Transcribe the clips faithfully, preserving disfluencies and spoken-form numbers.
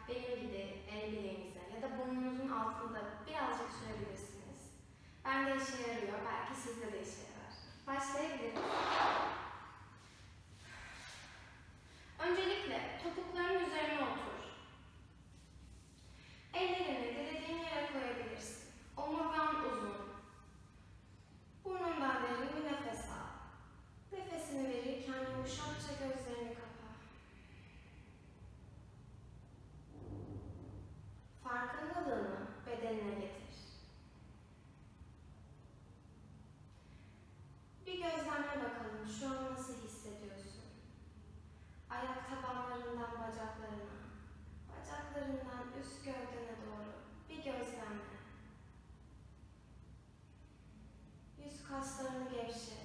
benim gibi el bileğinize ya da burnunuzun altında birazcık sürebilirsiniz. Bende işe yarıyor, belki sizde de işe yarar. Başlayabiliriz. Öncelikle topukların üzerine otur. Ellerini dilediğin yere koyabilirsin. Omurgan uzun. Burnundan derin bir nefes al. Nefesini verirken yumuşakça gözlerini kapa. Farkındalığını bedenine getir. Bir gözlemle bakalım şu an nasıl hissediyorsun? Ayak tabanlarından bacaklarına, bacaklarından üst gövdene doğru bir gözlemle. Yüz kaslarını gevşet.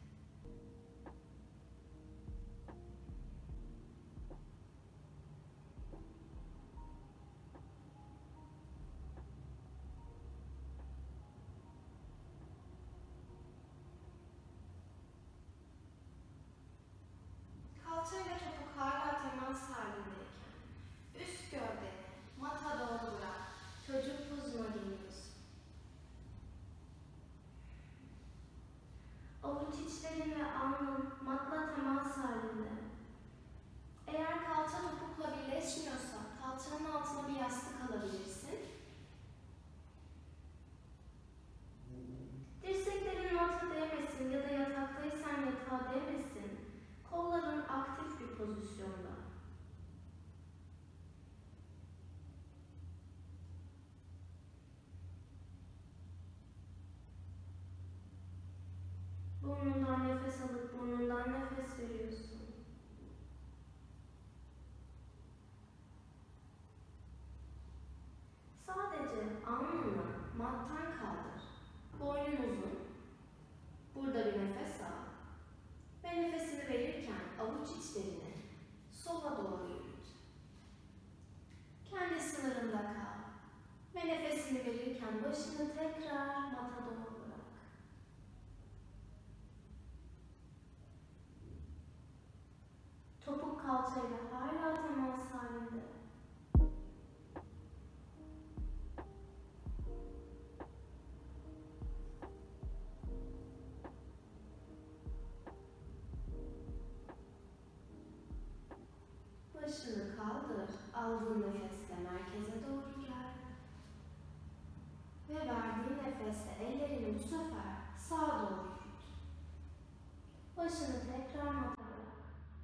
Kalçayla topuk hala temas halindeyken üst gövdeni mata doğru bırak. Çocuk pozuna geliyorsun. Avuç içlerin ve alnın matla temas halinde. Eğer kalça topukla birleşmiyorsa kalçanın altına bir yastık alabilirsin. Dirseklerin mata değmesin ya da yataktaysan yatağa değmesin. Kolların aktif bir pozisyonda. Burnundan nefes alıp burnundan nefes veriyorsun. Sadece alnını mattan kaldır. Boynun uzun. Burada bir nefes al. Ve nefesini verirken avuç içlerini sola doğru yürüt. Kendi sınırında kal. Ve nefesini verirken başını tekrar mata doğru bırak. Topuk kalçayla hala temas halinde. Başını kaldır, aldığın nefesle merkeze doğru gel. Ve verdiğin nefesle ellerini bu sefer sağa doğru yürüt. Başını tekrar mata bırak.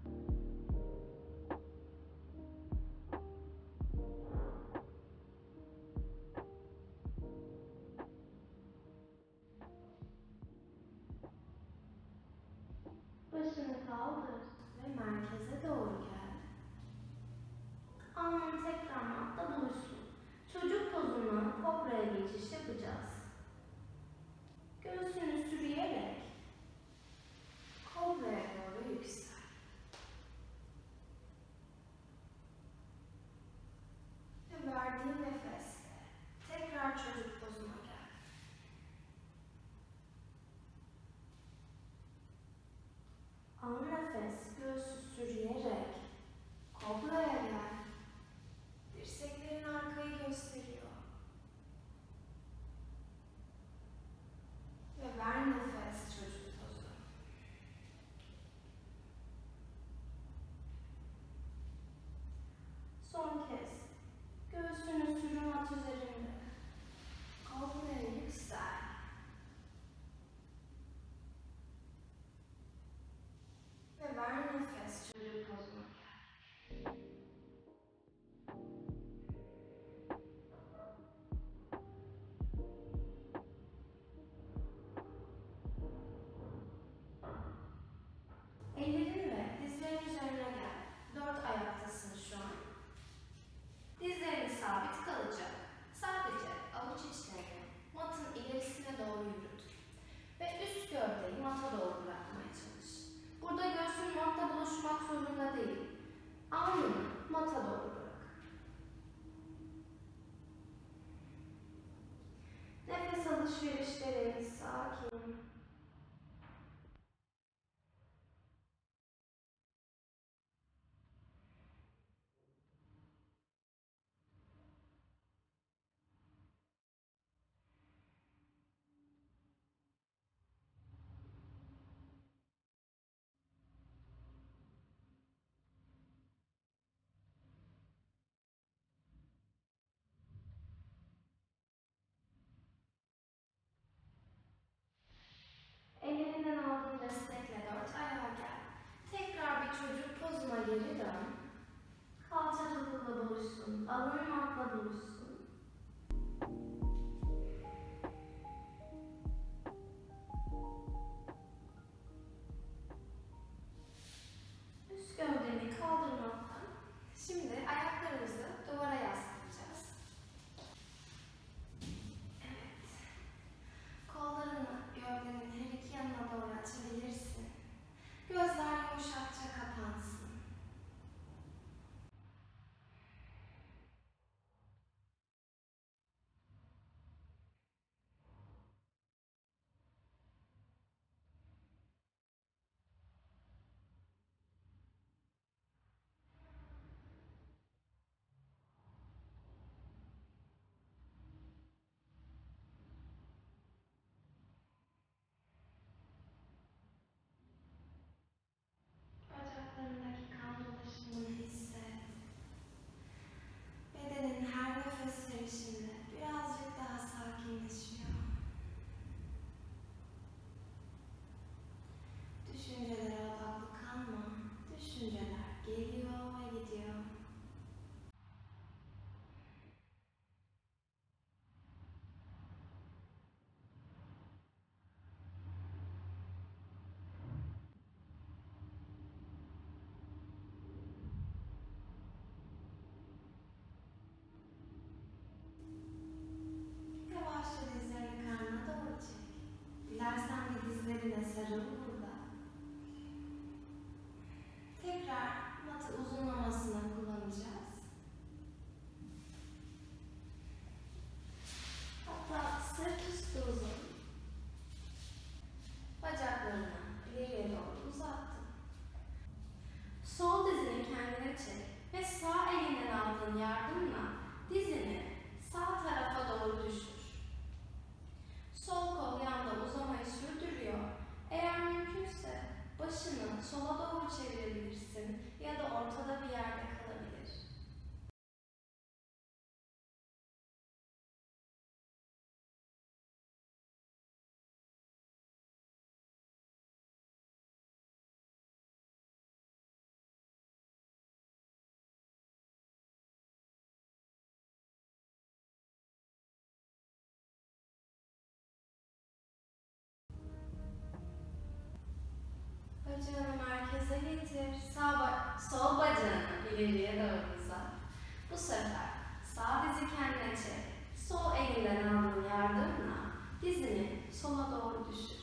Başını kaldır ve merkeze doğru gel. Alnın tekrar matta buluşsun. Çocuk pozundan kobraya geçiş yapacağız. Göğsünü sürüyerek kobraya doğru yüksel. Ve verdiğin nefesle tekrar çocuk pozuna gel. Al nefes, göğsü sürüyerek kobraya gel. Dirseklerin arkayı gösteriyor. Ve ver nefes çocuk pozu. Son kez göğsünü sürü mat üzerinde. Kobraya yüksel. Ve ver nefes çocuk pozuna gel. Ellerin ve dizlerin üzerine gel. Dört ayaktasın şu an. Dizlerin sabit kalacak. Sadece avuç içlerini matın ilerisine doğru yürüt. Ve üst gövdeyi mata doğru bırakmaya çalış. Burada göğsün matta buluşmak zorunda değil. Alnını mata doğru bırak. Nefes alışverişleri sakin. esnekle dört ayağa gel. Tekrar bir çocuk pozuna geri dön. Kalça topukla buluşsun, alın matla buluşsun. Üst gövdeni kaldırmaktan. Şimdi ayaklarımızı duvara yaslayacağız. Evet. Kollarını gövdenin her iki yanına doğru açabilirsin. Gözler yumuşakça kapansın. Bacaklarındaki kan dolaşımını hisset. Bedenin her nefes verişinde birazcık daha sakinleşiyor. Düşüncelere odaklı kalma. Düşünceler geliyor ve gidiyor. Yavaşça dizlerini karnına doğru çek. Dilersen bir dizlerine sarıl burada. Tekrar matı uzunlamasına kullanacağız. Hatta sırt üstü uzun. Bacaklarını ileriye doğru uzattın. Sol dizini kendine çek ve sağ elinden aldığın yardımla dizini sağ tarafa doğru düşür. Sol kol yanda uzamayı sürdürüyor. Eğer mümkünse başını sola doğru çevirebilirsin ya da ortada bir yerde kalabilir. Bacağını merkeze getir. Sağ ba sol bacağını ileriye doğru uzat. Bu sefer sağ dizi kendine çek. Sol elinden aldığın yardımla dizini sola doğru düşür.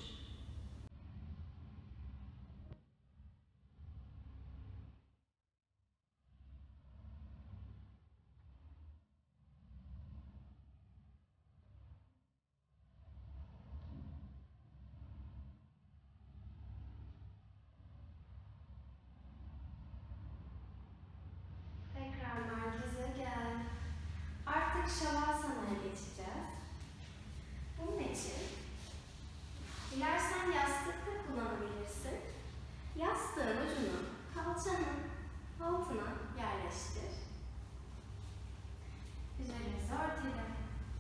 Tekrar merkeze gel. Artık Şavasana'ya geçeceğiz. Bunun için dilersen yastık da kullanabilirsin. Yastığın ucunu kalçanın altına yerleştir. Üzerimizi örtelim.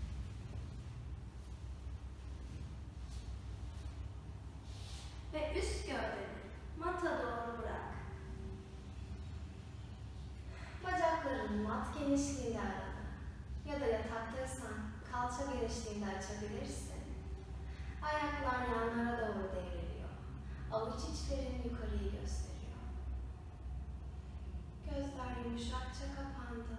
Ve üst gövdeni mata doğru bırak. Bacaklarını mat genişliğinde arada ya da yataktaysan kalça genişliğinde açabilirsin. Ayaklar yanlara doğru devriliyor. Avuç içlerin yukarıyı gösteriyor. Gözler yumuşakça kapandı.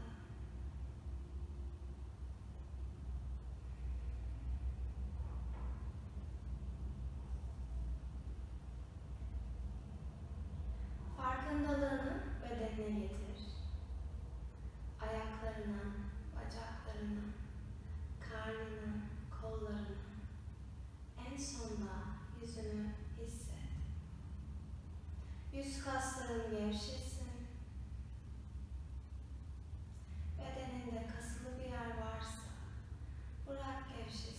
Farkındalığını bedenine getir. Ayaklarına, bacaklarına, karnını, kollarını, en sonunda yüzünü hisset. Yüz kasların gevşesin. Bedeninde kasılı bir yer varsa bırak gevşesin.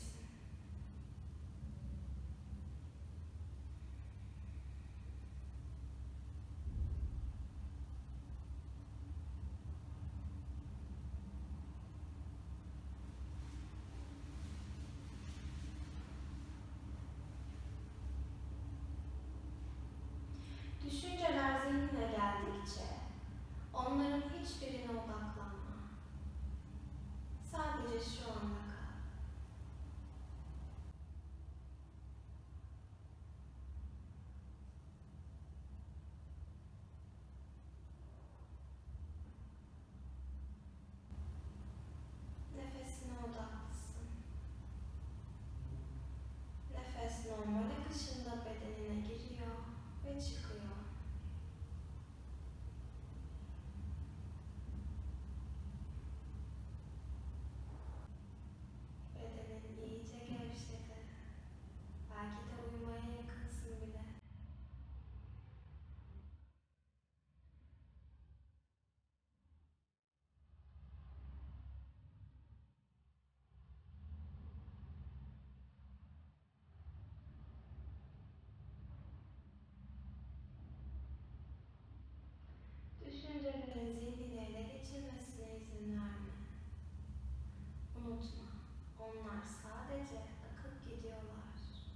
Düşüncelerin zihnini ele geçirmesine izin verme. Unutma, onlar sadece akıp gidiyorlar.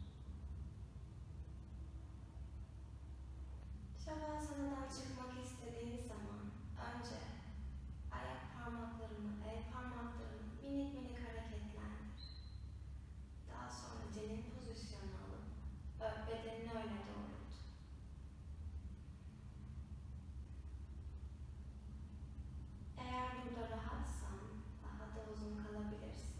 Şavasanadan çıkmak istediğin zaman önce ayak parmaklarını, el parmaklarını minik minik hareketlendir. Daha sonra cenin pozisyonu alıp ö- bedenini öne doğrult. Eğer burada rahatsan daha da uzun kalabilirsin.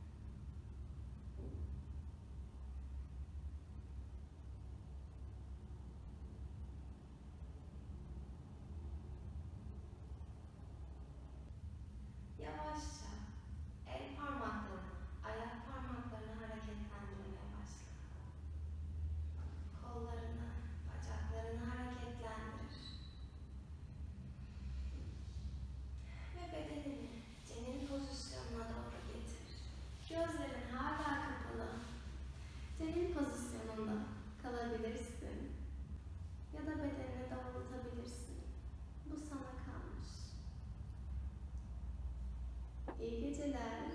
Yavaşça el parmaklarını, ayak parmaklarını hareketlendirmeye başla. Kollarını, bacaklarını hareketlendir. Ve bedenini cenin pozisyonuna doğru getir. Gözlerin hala kapalı. Cenin pozisyonunda kalabilirsin. Ya da bedenini doğrultabilirsin. Bu sana kalmış. İyi geceler.